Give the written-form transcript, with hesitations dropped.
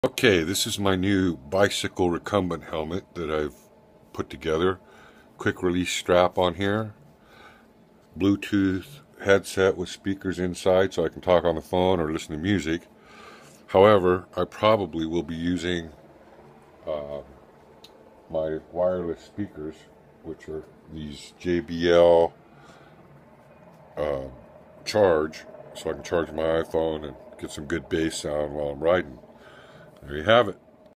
Okay, this is my new bicycle recumbent helmet that I've put together. Quick release strap on here. Bluetooth headset with speakers inside so I can talk on the phone or listen to music. However, I probably will be using my wireless speakers, which are these JBL Charge, so I can charge my iPhone and get some good bass sound while I'm riding. There you have it.